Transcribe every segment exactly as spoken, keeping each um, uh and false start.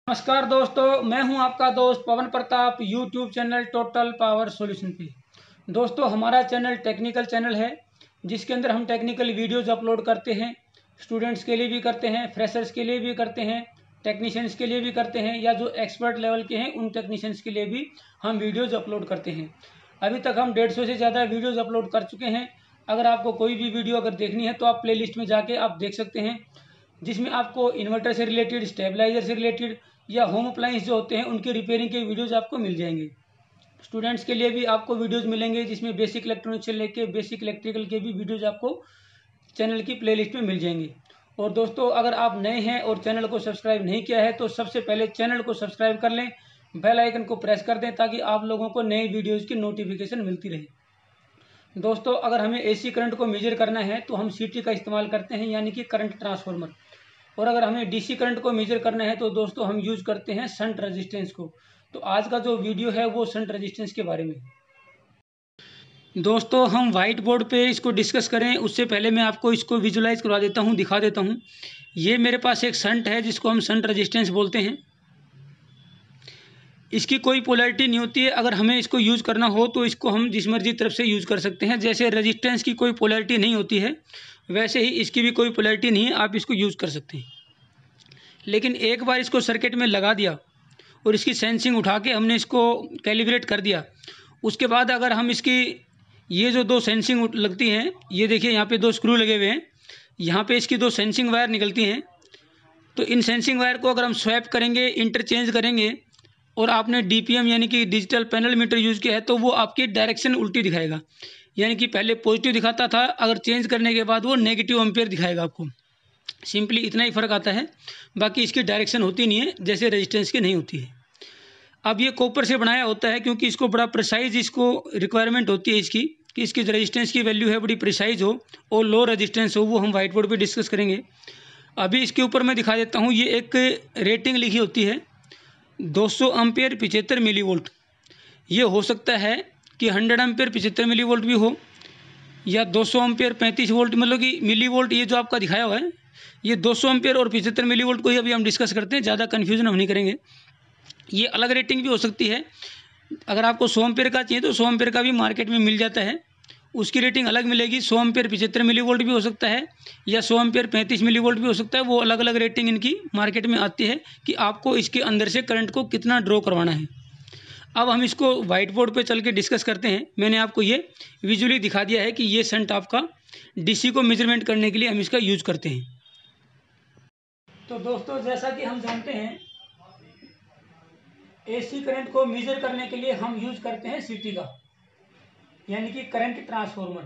नमस्कार दोस्तों, मैं हूं आपका दोस्त Pawan Pratap YouTube channel total power solution पे। दोस्तों, हमारा चैनल टेक्निकल चैनल है जिसके अंदर हम टेक्निकल वीडियोस अपलोड करते हैं। स्टूडेंट्स के लिए भी करते हैं, फ्रेशर्स के लिए भी करते हैं, टेक्नीशियंस के लिए भी करते हैं, या जो एक्सपर्ट लेवल के हैं उन टेक्नीशियंस के लिए भी हम वीडियोज़ अपलोड करते हैं। अभी तक हम डेढ़ सौ से ज़्यादा वीडियोज़ अपलोड कर चुके हैं। अगर आपको कोई भी वीडियो अगर देखनी है तो आप प्ले लिस्ट में जाके आप देख सकते हैं, जिसमें आपको इन्वर्टर से रिलेटेड, स्टेबलाइजर से रिलेटेड या होम अप्लायंस जो होते हैं उनकी रिपेयरिंग के वीडियोज़ आपको मिल जाएंगे। स्टूडेंट्स के लिए भी आपको वीडियोज़ मिलेंगे जिसमें बेसिक इलेक्ट्रॉनिक्स से लेके बेसिक इलेक्ट्रिकल के भी वीडियोज़ आपको चैनल की प्लेलिस्ट में मिल जाएंगे। और दोस्तों, अगर आप नए हैं और चैनल को सब्सक्राइब नहीं किया है तो सबसे पहले चैनल को सब्सक्राइब कर लें, बेल आइकन को प्रेस कर दें ताकि आप लोगों को नए वीडियोज़ की नोटिफिकेशन मिलती रहे। दोस्तों, अगर हमें एसी करंट को मेजर करना है तो हम सीटी का इस्तेमाल करते हैं, यानी कि करंट ट्रांसफार्मर। और अगर हमें डीसी करंट को मेजर करना है तो दोस्तों हम यूज़ करते हैं शंट रेजिस्टेंस को। तो आज का जो वीडियो है वो शंट रेजिस्टेंस के बारे में। दोस्तों, हम वाइट बोर्ड पे इसको डिस्कस करें उससे पहले मैं आपको इसको विजुलाइज करवा देता हूँ, दिखा देता हूँ। ये मेरे पास एक शंट है जिसको हम शंट रेजिस्टेंस बोलते हैं। इसकी कोई पोलैरिटी नहीं होती है। अगर हमें इसको यूज़ करना हो तो इसको हम जिस मर्जी तरफ से यूज़ कर सकते हैं। जैसे रेजिस्टेंस की कोई पोलैरिटी नहीं होती है, वैसे ही इसकी भी कोई पोलैरिटी नहीं है, आप इसको यूज़ कर सकते हैं। लेकिन एक बार इसको सर्किट में लगा दिया और इसकी सेंसिंग उठा के हमने इसको कैलिब्रेट कर दिया, उसके बाद अगर हम इसकी ये जो दो सेंसिंग लगती हैं, ये देखिए यहाँ पे दो स्क्रू लगे हुए हैं, यहाँ पे इसकी दो सेंसिंग वायर निकलती हैं। तो इन सेंसिंग वायर को अगर हम स्वैप करेंगे, इंटरचेंज करेंगे, और आपने डीपीएम यानी कि डिजिटल पैनल मीटर यूज़ किया है तो वो आपकी डायरेक्शन उल्टी दिखाएगा। यानी कि पहले पॉजिटिव दिखाता था, अगर चेंज करने के बाद वो नेगेटिव एम्पेयर दिखाएगा आपको। सिंपली इतना ही फ़र्क आता है, बाकी इसकी डायरेक्शन होती नहीं है जैसे रेजिस्टेंस की नहीं होती है। अब ये कॉपर से बनाया होता है क्योंकि इसको बड़ा प्रिसाइज इसको रिक्वायरमेंट होती है इसकी, कि इसकी रेजिस्टेंस की वैल्यू है बड़ी प्रिसाइज हो और लो रेजिस्टेंस हो। वो हम वाइट बोर्ड पे डिस्कस करेंगे। अभी इसके ऊपर मैं दिखा देता हूँ, ये एक रेटिंग लिखी होती है दो सौ एम्पेयर पचहत्तर मिली वोल्ट। ये हो सकता है कि हंड्रेड एम्पेयर पचहत्तर मिली वोल्ट भी हो, या दो सौ एम्पेयर पैंतीस वोल्ट, मतलब कि मिली वोल्ट ये जो आपका दिखाया हुआ है ये दो सौ एम्पेयर और पचहत्तर मिली वोल्ट को ही अभी हम डिस्कस करते हैं, ज़्यादा कन्फ्यूजन हम नहीं करेंगे। ये अलग रेटिंग भी हो सकती है। अगर आपको सौ एम्पेयर का चाहिए तो सौ एम्पेयर का भी मार्केट में मिल जाता है, उसकी रेटिंग अलग मिलेगी। सौ एम्पेयर पचहत्तर मिली वोल्ट भी हो सकता है, या सौ एम्पेयर पैंतीस मिली वोल्ट भी हो सकता है। वो अलग अलग रेटिंग इनकी मार्केट में आती है कि आपको इसके अंदर से करंट को कितना ड्रॉ करवाना है। अब हम इसको वाइट बोर्ड पे चल के डिस्कस करते हैं। मैंने आपको ये विजुअली दिखा दिया है कि ये शंट आपका डीसी को मेजरमेंट करने के लिए हम इसका यूज़ करते हैं। तो दोस्तों, जैसा कि हम जानते हैं, एसी करंट को मेजर करने के लिए हम यूज करते हैं सीटी का, यानी कि करंट ट्रांसफार्मर।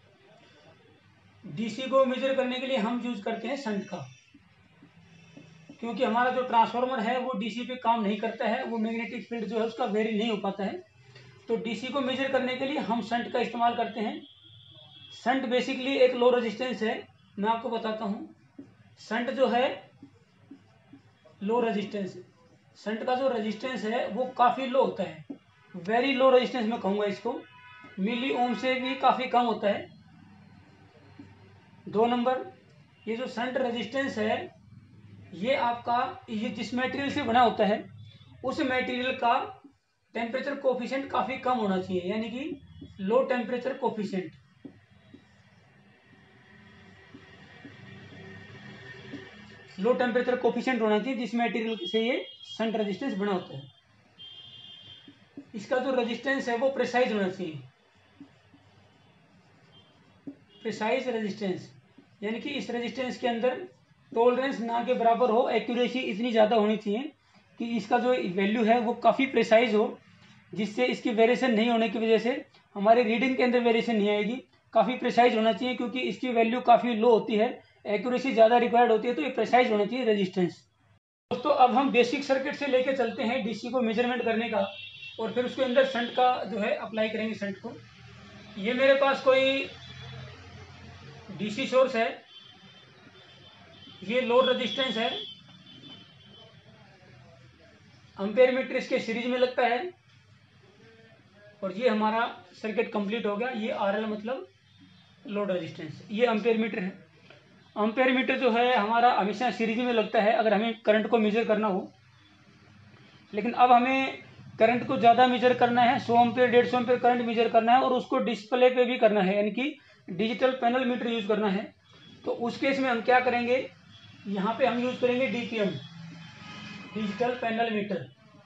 डीसी को मेजर करने के लिए हम यूज करते हैं शंट का, क्योंकि हमारा जो ट्रांसफार्मर है वो डीसी पे काम नहीं करता है, वो मैग्नेटिक फील्ड जो है उसका वेरी नहीं हो पाता है। तो डीसी को मेजर करने के लिए हम शंट का इस्तेमाल करते हैं। शंट बेसिकली एक लो रेजिस्टेंस है। मैं आपको बताता हूँ, शंट जो है लो रेजिस्टेंस, शंट का जो रेजिस्टेंस है वो काफ़ी लो होता है, वेरी लो रेजिस्टेंस मैं कहूँगा इसको, मिली ओम से भी काफ़ी कम होता है। दो नंबर, ये जो शंट रेजिस्टेंस है ये आपका, ये जिस मटेरियल से बना होता है उस मटेरियल का टेम्परेचर कोफिशिएंट काफ़ी कम होना चाहिए, यानी कि low temperature coefficient. Low temperature coefficient होना चाहिए जिस मटेरियल से ये शंट रेजिस्टेंस बना होता है। इसका जो रेजिस्टेंस है वो प्रिसाइज होना चाहिए, प्रिसाइज रेजिस्टेंस, यानी कि इस रेजिस्टेंस के अंदर टॉलरेंस ना के बराबर हो, एक्यूरेसी इतनी ज़्यादा होनी चाहिए कि इसका जो वैल्यू है वो काफ़ी प्रिसाइज हो, जिससे इसकी वेरिएशन नहीं होने की वजह से हमारी रीडिंग के अंदर वेरिएशन नहीं आएगी। काफ़ी प्रिसाइज होना चाहिए क्योंकि इसकी वैल्यू काफ़ी लो होती है, एक्यूरेसी ज़्यादा रिक्वायर्ड होती है, तो ये प्रिसाइज होना चाहिए रेजिस्टेंस। दोस्तों, अब हम बेसिक सर्किट से लेके चलते हैं डीसी को मेजरमेंट करने का, और फिर उसके अंदर शंट का जो है अप्लाई करेंगे शंट को। ये मेरे पास कोई डीसी सोर्स है, ये लोड रेजिस्टेंस है, एम्पेयर मीटर इसके सीरीज में लगता है, और ये हमारा सर्किट कंप्लीट हो गया। ये आरएल मतलब लोड रेजिस्टेंस, ये एम्पेयर मीटर है। एम्पेयर मीटर जो है हमारा हमेशा सीरीज में लगता है अगर हमें करंट को मेजर करना हो। लेकिन अब हमें करंट को ज़्यादा मेजर करना है, सौ एम्पीयर डेढ़ सौ एम्पीयर करंट मेजर करना है और उसको डिस्प्ले पे भी करना है, यानी कि डिजिटल पैनल मीटर यूज़ करना है। तो उस केस में हम क्या करेंगे, यहाँ पे हम यूज़ करेंगे डीपीएम, डिजिटल पैनल मीटर,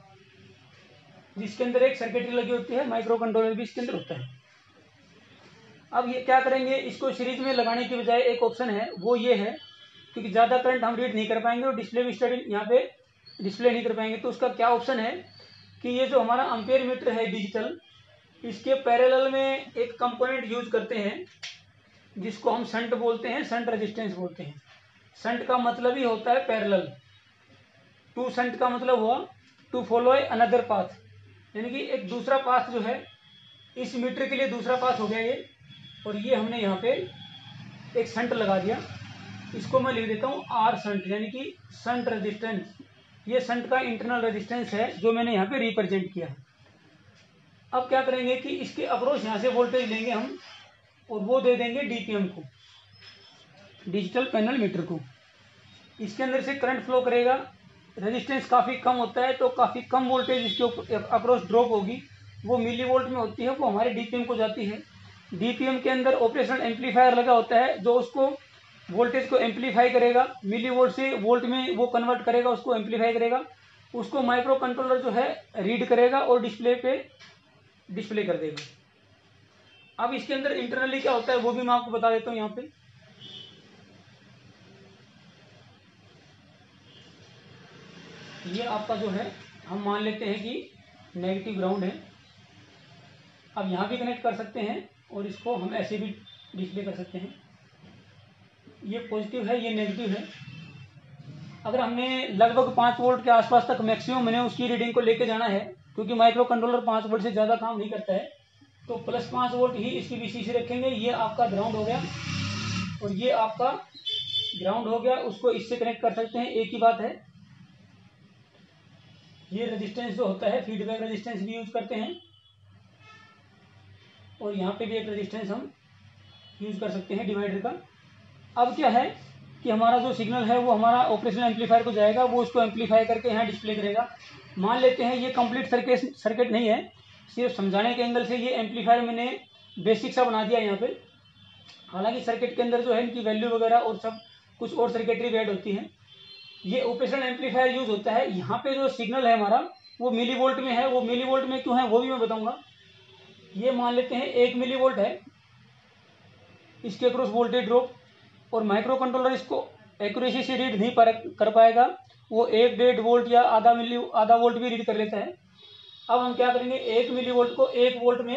जिसके अंदर एक सर्किटरी लगी होती है, माइक्रो कंट्रोलर भी इसके अंदर होता है। अब ये क्या करेंगे, इसको सीरीज में लगाने की बजाय एक ऑप्शन है, वो ये है, क्योंकि ज़्यादा करंट हम रीड नहीं कर पाएंगे और डिस्प्ले भी स्टडी यहाँ पे डिस्प्ले नहीं कर पाएंगे। तो उसका क्या ऑप्शन है कि ये जो हमारा एम्पीयर मीटर है डिजिटल, इसके पैरेलल में एक कंपोनेंट यूज करते हैं जिसको हम शंट बोलते हैं, शंट रेजिस्टेंस बोलते हैं। शंट का मतलब ही होता है पैरेलल, टू शंट का मतलब हुआ टू फॉलो अनदर पाथ, यानी कि एक दूसरा पाथ जो है, इस मीटर के लिए दूसरा पाथ हो गया ये, और ये हमने यहाँ पे एक शंट लगा दिया। इसको मैं लिख देता हूँ आर शंट, यानी कि शंट रेजिस्टेंस। ये शंट का इंटरनल रेजिस्टेंस है जो मैंने यहाँ पे रिप्रेजेंट किया है। अब क्या करेंगे कि इसके अक्रॉस यहाँ से वोल्टेज लेंगे हम और वो दे देंगे डीपीएम को, डिजिटल पैनल मीटर को। इसके अंदर से करंट फ्लो करेगा, रेजिस्टेंस काफ़ी कम होता है तो काफ़ी कम वोल्टेज इसके अक्रॉस ड्रॉप होगी, वो मिली वोल्ट में होती है, वो हमारे डीपीएम को जाती है। डीपीएम के अंदर ऑपरेशनल एम्पलीफायर लगा होता है जो उसको वोल्टेज को एम्पलीफाई करेगा, मिली वोल्ट से वोल्ट में वो कन्वर्ट करेगा, उसको एम्पलीफाई करेगा, उसको माइक्रो कंट्रोलर जो है रीड करेगा और डिस्प्ले पे डिस्प्ले कर देगा। अब इसके अंदर इंटरनली क्या होता है वो भी मैं आपको बता देता हूँ। यहाँ पे ये आपका जो है, हम मान लेते हैं कि नेगेटिव ग्राउंड है। अब यहाँ भी कनेक्ट कर सकते हैं और इसको हम ऐसे भी डिस्प्ले कर सकते हैं। ये पॉजिटिव है, ये नेगेटिव है। अगर हमने लगभग पाँच वोल्ट के आसपास तक मैक्सिमम मैंने उसकी रीडिंग को लेके जाना है, क्योंकि माइक्रो कंट्रोलर पाँच वोल्ट से ज़्यादा काम नहीं करता है, तो प्लस पाँच वोल्ट ही इसकी वीसीसी रखेंगे। ये आपका ग्राउंड हो गया और ये आपका ग्राउंड हो गया, उसको इससे कनेक्ट कर सकते हैं, एक ही बात है। ये रेजिस्टेंस जो होता है फीडबैक रेजिस्टेंस भी यूज करते हैं, और यहाँ पे भी एक रेजिस्टेंस हम यूज कर सकते हैं डिवाइडर का। अब क्या है कि हमारा जो सिग्नल है वो हमारा ऑपरेशनल एम्पलीफायर को जाएगा, वो उसको एम्पलीफाई करके यहाँ डिस्प्ले करेगा। मान लेते हैं ये कंप्लीट सर्किट सर्किट नहीं है, सिर्फ समझाने के एंगल से ये एम्पलीफायर मैंने बेसिक सा बना दिया यहाँ पे। हालांकि सर्किट के अंदर जो है इनकी वैल्यू वगैरह और सब कुछ और सर्किटरी भी ऐड होती है। ये ऑपरेशनल एम्पलीफायर यूज होता है। यहाँ पे जो सिग्नल है हमारा वो मिली वोल्ट में है, वो मिली वोल्ट में क्यों है वो भी मैं बताऊंगा। ये मान लेते हैं एक मिली वोल्ट है, इसके अक्रॉस वोल्टेज ड्रॉप, और माइक्रो कंट्रोलर इसको एक्यूरेसी से रीड नहीं कर पाएगा, वो एक डेढ़ वोल्ट या आधा मिली आधा वोल्ट भी रीड कर लेता है। अब हम क्या करेंगे, एक मिली वोल्ट को एक वोल्ट में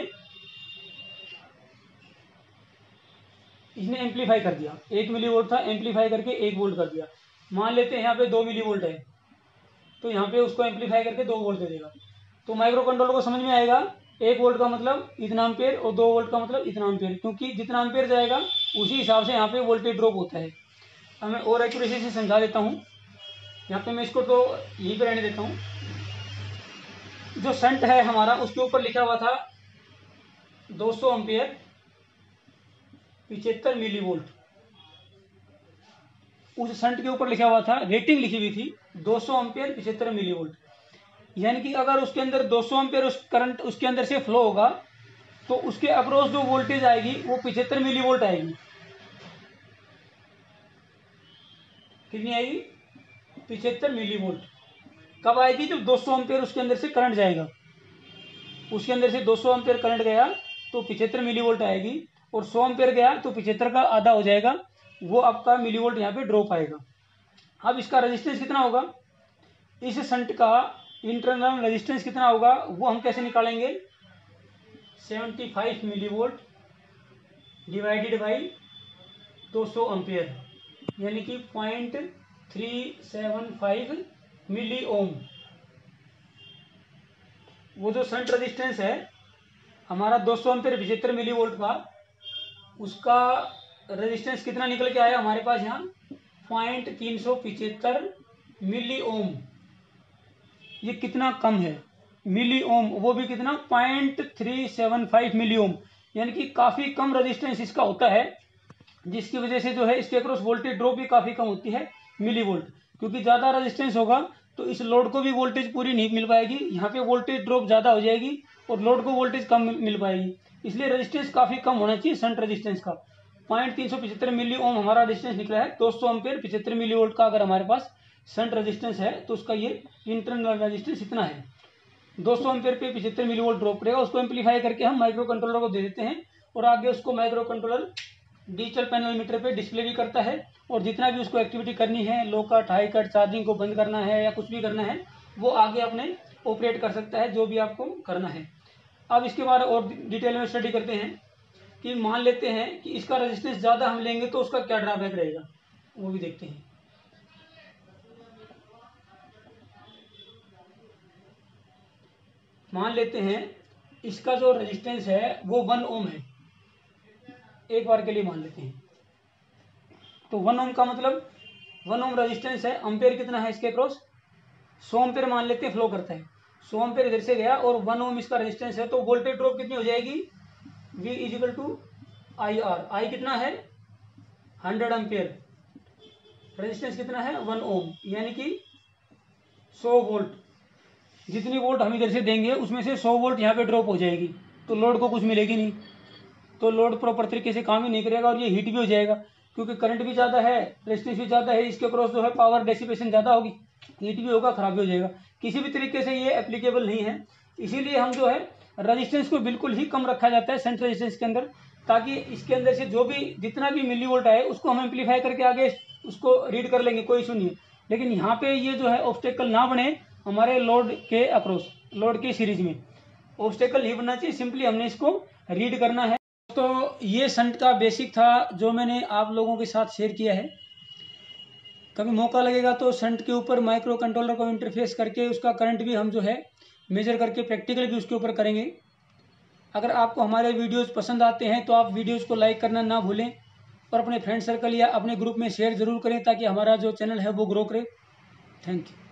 इसने एम्पलीफाई कर दिया। एक मिली वोल्ट था, एम्पलीफाई करके एक वोल्ट कर दिया। मान लेते हैं यहाँ पे दो मिली वोल्ट है, तो यहाँ पे उसको एम्पलीफाई करके दो वोल्ट दे देगा। तो माइक्रो कंट्रोलर को समझ में आएगा एक वोल्ट का मतलब इतना एम्पेयर और दो वोल्ट का मतलब इतना एम्पेयर, क्योंकि जितना एम्पेयर जाएगा उसी हिसाब से यहाँ पे वोल्टेज ड्रॉप होता है। अब मैं और एक्यूरेसी से समझा देता हूँ। यहाँ पे मैं इसको तो यहीं पे रहने देता हूँ। जो शंट है हमारा उसके ऊपर लिखा हुआ था दो सौ एम्पेयर पिछहत्तर मिली वोल्ट, उस शंट के ऊपर लिखा हुआ था, रेटिंग लिखी हुई थी दो सौ एम्पेयर पिछहत्तर मिली वोल्ट। यानी कि अगर उसके अंदर दो सौ एम्पेयर उस करंट उसके अंदर से फ्लो होगा तो उसके अक्रॉस जो वोल्टेज आएगी वो पिछहत्तर मिली वोल्ट आएगी। कितनी आएगी, पिछहत्तर मिली वोल्ट। कब आएगी, जब दो सौ एम्पेयर उसके अंदर से करंट जाएगा। उसके अंदर से दो सौ एम्पेयर करंट गया तो पिछहत्तर मिली वोल्ट आएगी, और सौ एम्पेयर गया तो पिछहत्तर का आधा हो जाएगा, वो आपका मिली वोल्ट यहाँ पे ड्रॉप आएगा। अब इसका रेजिस्टेंस कितना होगा, इस शंट का इंटरनल रेजिस्टेंस कितना होगा वो हम कैसे निकालेंगे, पचहत्तर मिली वोल्ट डिवाइडेड बाई दो सौ एम्पेयर, यानी कि point three seven five milli ohm. वो जो शंट रेजिस्टेंस है हमारा दो सौ एम्पेयर पचहत्तर मिली वोल्ट का, उसका रेजिस्टेंस कितना निकल के आया हमारे पास यहाँ, पॉइंट तीन सौ पिछहत्तर मिली ओम। ये कितना कम है, मिली ओम, वो भी कितना, point three seven five milli ohm, यानी कि काफ़ी कम रेजिस्टेंस इसका होता है, जिसकी वजह से जो है इसके अक्रॉस वोल्टेज ड्रॉप भी काफ़ी कम होती है मिली वोल्ट। क्योंकि ज़्यादा रेजिस्टेंस होगा तो इस लोड को भी वोल्टेज पूरी नहीं मिल पाएगी, यहाँ पे वोल्टेज ड्रॉप ज़्यादा हो जाएगी और लोड को वोल्टेज कम मिल पाएगी। इसलिए रेजिस्टेंस काफ़ी कम होना चाहिए शंट रेजिस्टेंस का। पॉइंट तीन सौ पचहत्तर मिली ओम हमारा रेजिस्टेंस निकला है। दो सौ एम्पेयर पिछहत्तर मिली वोल्ट का अगर हमारे पास शंट रेजिस्टेंस है तो उसका ये इंटरनल रेजिस्टेंस इतना है। दो सौ एम्पेयर पे पिछहत्तर मिली वोल्ट ड्रॉप करेगा, उसको एम्पलीफाई करके हम माइक्रो कंट्रोलर को दे देते हैं और आगे उसको micro controller digital panel meter पे डिस्प्ले भी करता है और जितना भी उसको एक्टिविटी करनी है, low cut, high cut, charging को बंद करना है या कुछ भी करना है, वो आगे अपने ऑपरेट कर सकता है जो भी आपको करना है। अब इसके बारे और डिटेल में स्टडी करते हैं कि मान लेते हैं कि इसका रेजिस्टेंस ज़्यादा हम लेंगे तो उसका क्या ड्रॉबैक रहेगा, वो भी देखते हैं। मान लेते हैं इसका जो रेजिस्टेंस है वो वन ओम है, एक बार के लिए मान लेते हैं। तो वन ओम का मतलब वन ओम रेजिस्टेंस है, अम्पेयर कितना है इसके क्रॉस सौ एम्पेयर मान लेते हैं फ्लो करता है। सौ एम्पेयर इधर से गया और वन ओम इसका रेजिस्टेंस है, तो वोल्टेज ड्रॉप कितनी हो जाएगी, V equal to I R. I कितना है हंड्रेड एम्पेयर, रेजिस्टेंस कितना है वन ओम, यानी कि सौ वोल्ट। जितनी वोल्ट हम इधर से देंगे उसमें से सौ वोल्ट यहाँ पे ड्रॉप हो जाएगी, तो लोड को कुछ मिलेगी नहीं, तो लोड प्रॉपर तरीके से काम ही नहीं करेगा और ये हीट भी हो जाएगा क्योंकि करंट भी ज़्यादा है, रेजिस्टेंस भी ज़्यादा है, इसके क्रॉस जो है पावर डेसिपेशन ज़्यादा होगी, हीट भी होगा, खराब भी हो जाएगा। किसी भी तरीके से ये एप्लीकेबल नहीं है। इसीलिए हम जो है रेजिस्टेंस को बिल्कुल ही कम रखा जाता है शंट रेजिस्टेंस के अंदर, ताकि इसके अंदर से जो भी जितना भी मिली वोल्ट आए उसको हम एम्पलीफाई करके आगे उसको रीड कर लेंगे, कोई इशू नहीं है। लेकिन यहाँ पे ये जो है ऑब्स्टेकल ना बने हमारे लोड के अक्रॉस, लोड के सीरीज में ऑब्स्टेकल नहीं बनना चाहिए, सिंपली हमने इसको रीड करना है। तो ये शंट का बेसिक था जो मैंने आप लोगों के साथ शेयर किया है। कभी मौका लगेगा तो शंट के ऊपर माइक्रो कंट्रोलर को इंटरफेस करके उसका करंट भी हम जो है मेजर करके प्रैक्टिकल भी उसके ऊपर करेंगे। अगर आपको हमारे वीडियोस पसंद आते हैं तो आप वीडियोस को लाइक करना ना भूलें और अपने फ्रेंड सर्कल या अपने ग्रुप में शेयर ज़रूर करें ताकि हमारा जो चैनल है वो ग्रो करे। Thank you.